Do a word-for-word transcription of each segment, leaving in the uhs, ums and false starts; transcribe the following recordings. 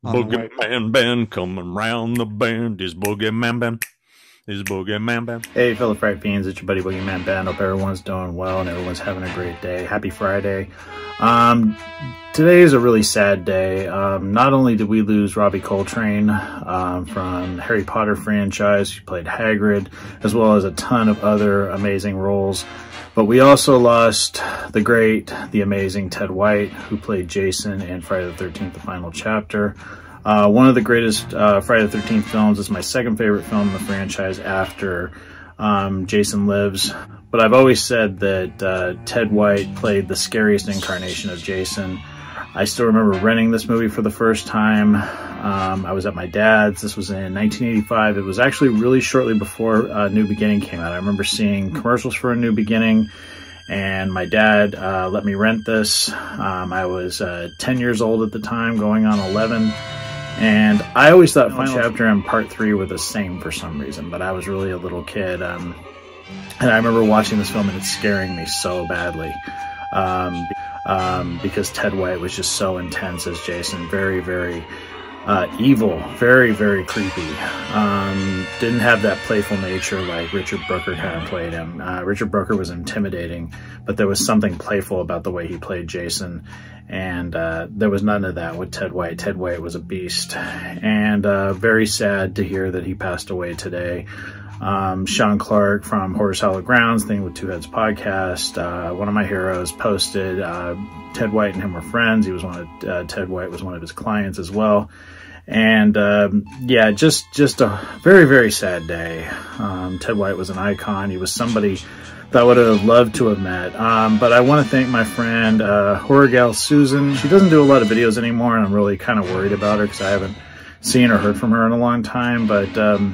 Boogeyman band coming round the bend. Is Boogeyman band. Is Boogeyman band. Hey, fellow Fright Fiends, it's your buddy Boogeyman Ben. Hope everyone's doing well and everyone's having a great day. Happy Friday. Um, today is a really sad day. Um, not only did we lose Robbie Coltrane um, from the Harry Potter franchise, who played Hagrid, as well as a ton of other amazing roles, but we also lost the great, the amazing Ted White, who played Jason in Friday the thirteenth, the final chapter. Uh, one of the greatest uh, Friday the thirteenth films. It's my second favorite film in the franchise after um, Jason Lives. But I've always said that uh, Ted White played the scariest incarnation of Jason. I still remember renting this movie for the first time. Um, I was at my dad's. This was in nineteen eighty-five. It was actually really shortly before uh, New Beginning came out. I remember seeing commercials for A New Beginning, and my dad uh, let me rent this. Um, I was uh, ten years old at the time, going on eleven. And I always thought Final Chapter and Part three were the same for some reason, but I was really a little kid. Um, and I remember watching this film and it scaring me so badly. Um, um, because Ted White was just so intense as Jason. Very, very uh, evil. Very, very creepy. Um, didn't have that playful nature like Richard Brooker kind of played him. Uh, Richard Brooker was intimidating, but there was something playful about the way he played Jason. And uh, there was none of that with Ted White. Ted White was a beast. And uh, very sad to hear that he passed away today. Um, Sean Clark from Horror's Hollow Grounds, Thing with Two Heads podcast, uh, one of my heroes, posted uh, Ted White and him were friends. He was one of, uh, Ted White was one of his clients as well. And um, yeah, just, just a very, very sad day. Um, Ted White was an icon. He was somebody that I would have loved to have met. Um, but I want to thank my friend, uh, Horror Gal Susan. She doesn't do a lot of videos anymore, and I'm really kind of worried about her because I haven't seen or heard from her in a long time. But um,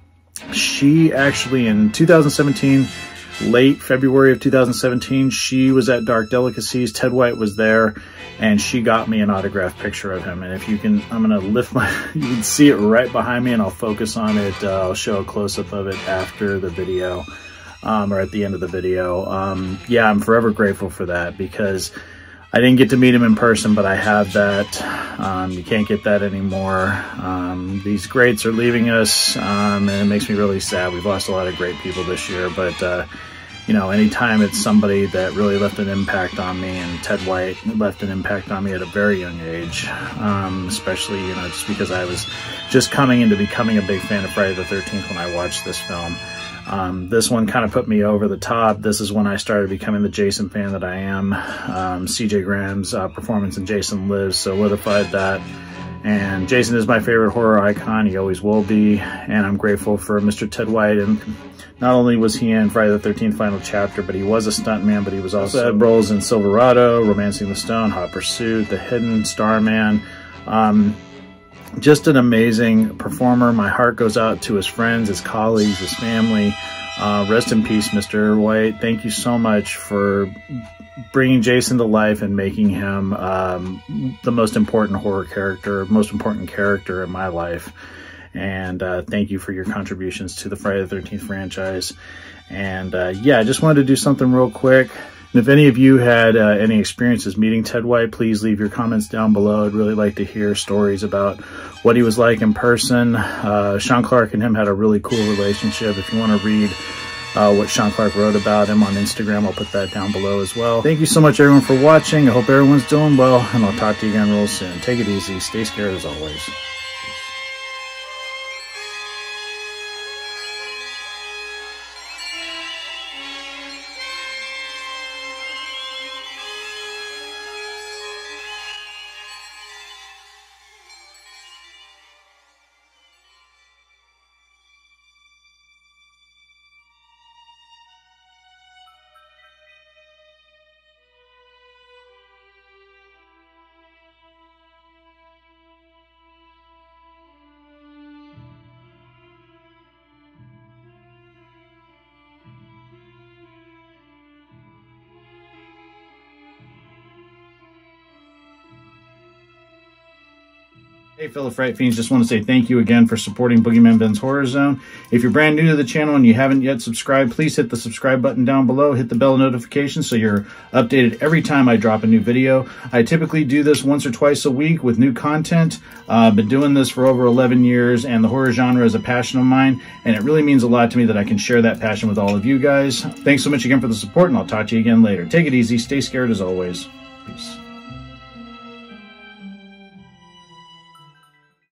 she actually, in two thousand seventeen, late February of two thousand seventeen, she was at Dark Delicacies. Ted White was there, and she got me an autographed picture of him. And if you can, I'm going to lift my, you can see it right behind me, and I'll focus on it. Uh, I'll show a close-up of it after the video. Um, or at the end of the video. Um, yeah, I'm forever grateful for that because I didn't get to meet him in person, but I have that. Um, you can't get that anymore. Um, these greats are leaving us, um, and it makes me really sad. We've lost a lot of great people this year, but uh, you know, anytime it's somebody that really left an impact on me, and Ted White left an impact on me at a very young age, um, especially, you know, just because I was just coming into becoming a big fan of Friday the thirteenth when I watched this film. Um, this one kind of put me over the top. This is when I started becoming the Jason fan that I am. Um, C J Graham's uh, performance in Jason Lives solidified that. And Jason is my favorite horror icon. He always will be. And I'm grateful for Mister Ted White. And not only was he in Friday the thirteenth final chapter, but he was a stuntman, but he was also had roles in Silverado, Romancing the Stone, Hot Pursuit, The Hidden, Starman. Um, Just an amazing performer. My heart goes out to his friends, his colleagues, his family. Uh, rest in peace, Mister White. Thank you so much for bringing Jason to life and making him um, the most important horror character, most important character in my life. And uh, thank you for your contributions to the Friday the thirteenth franchise. And uh, yeah, I just wanted to do something real quick. And if any of you had uh, any experiences meeting Ted White, please leave your comments down below. I'd really like to hear stories about what he was like in person. Uh, Sean Clark and him had a really cool relationship. If you want to read uh, what Sean Clark wrote about him on Instagram, I'll put that down below as well. Thank you so much, everyone, for watching. I hope everyone's doing well, and I'll talk to you again real soon. Take it easy. Stay scared as always. Hey fellow Fright Fiends, just want to say thank you again for supporting Boogeyman Ben's Horror Zone. If you're brand new to the channel and you haven't yet subscribed, please hit the subscribe button down below, hit the bell notification so you're updated every time I drop a new video. I typically do this once or twice a week with new content. Uh, I've been doing this for over eleven years, and the horror genre is a passion of mine, and it really means a lot to me that I can share that passion with all of you guys. Thanks so much again for the support, and I'll talk to you again later. Take it easy, stay scared as always. Peace.